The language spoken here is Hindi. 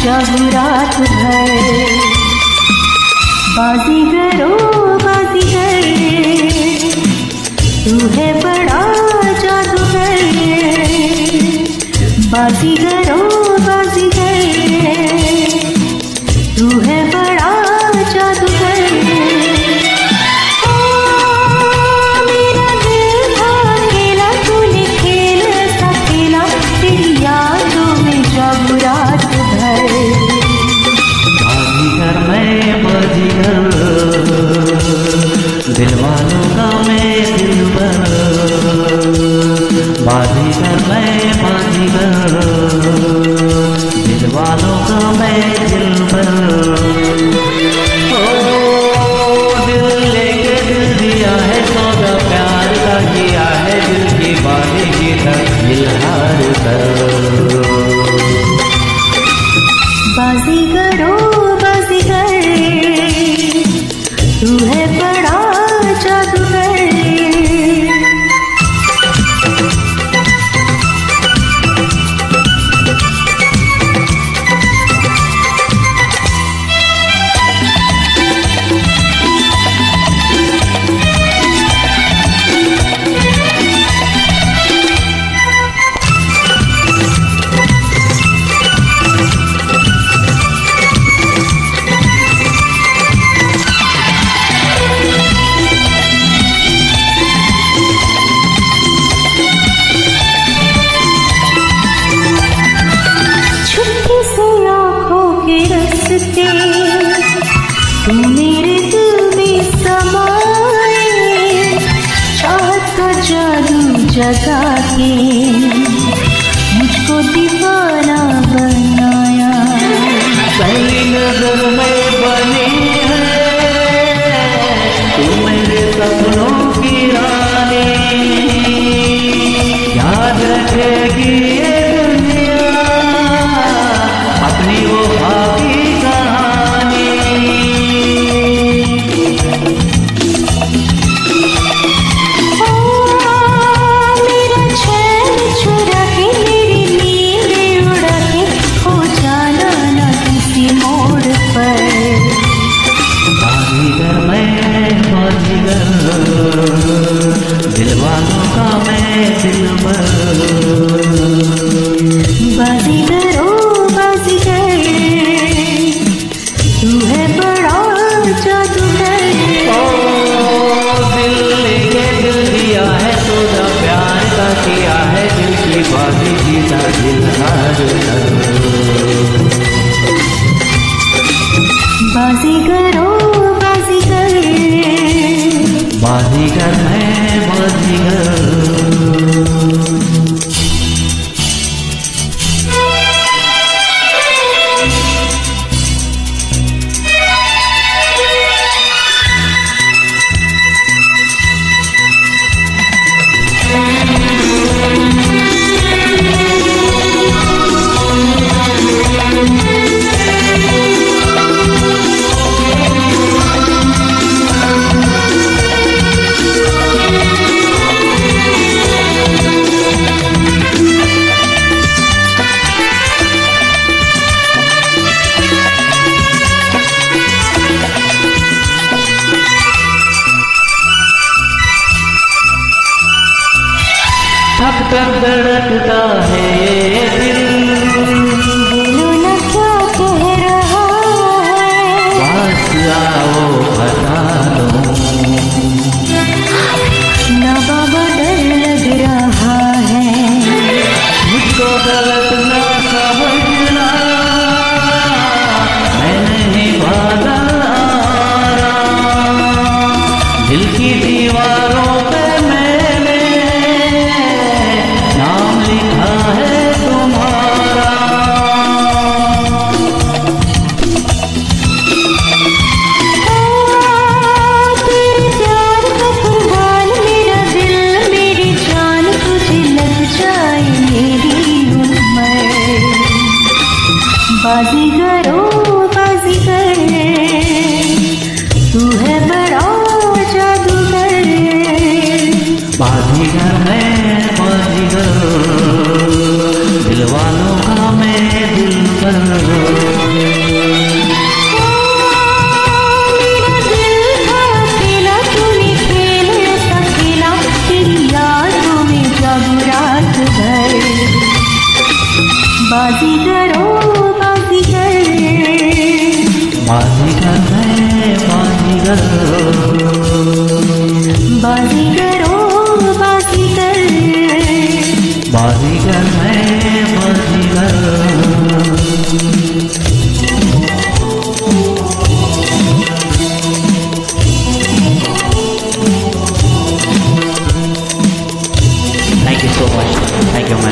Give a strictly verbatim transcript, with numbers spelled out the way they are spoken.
जागू रात भर। बाजीगरो बाजीगर तू है बड़ा जादूगर। बाजीगरो बाजीगर तू है बड़ा जादूगर। मेरा दिल था खेला तूने खेल ऐसा खेला तेरी यादों में जागू रात भर। बाजीगर मैं बाजीगर दिलवालों का मैं दिलबर। बाजीगर मैं बाजीगर दिलवालों का मैं दिलबर। ओ दिल लेके दिल दिया है सौदा प्यार का किया है दिल की बातें की तक इजहार कर। बाजीगरो बाजीगर तू है बड़ा जादूगर। तू मेरे दिल में समाए चाहत का जादू जगा के मुझको दीवाना बनाया। पहली नजर में बनी है तू मेरे सपनों की रानी। याद रखेगी ये दुनिया अपनी वो बाकी कहानी। मेरा चैन चुरा के मेरी नींद उड़ा के हो जाना ना किसी मोड़ पर। बाजीगर मैं बाजीगर दिलवालों का मैं दिलबर। बाजीगरो बाजीगर तू है बड़ा जादूगर। ओ दिल लेके दिल दिया है सौदा प्यार का किया है दिल की बातें जीता दिलहार कर। बाजीगरो बाजीगर बाजीगर मैं बाजीगर। थक कर धड़कता है ये दिल बोलो न क्या कह रहा है। पास आओ बता दो ना बाबा डर लग रहा है। मुझको गलत ना समझना मैं नहीं भागा आ रहा। दिल की दीवारों पे मैंने नाम लिखा है तुम्हारा। तेरे प्यार का कुर्बान मेरा दिल मेरी जान तुझे लग जाए मेरी उम्र। बाजीगरो बाजीगर तू है बड़ा जादूगर। बाजीगर मैं बाजीगर दिलवालों का मैं दिलबर। रात भर। बाजीगरो बाजीगर, बाजीगर मैं बाजीगर, बाजीगरो बाजीगर, बाजीगर मैं बाजीगर। Thank you so much. Thank you, man.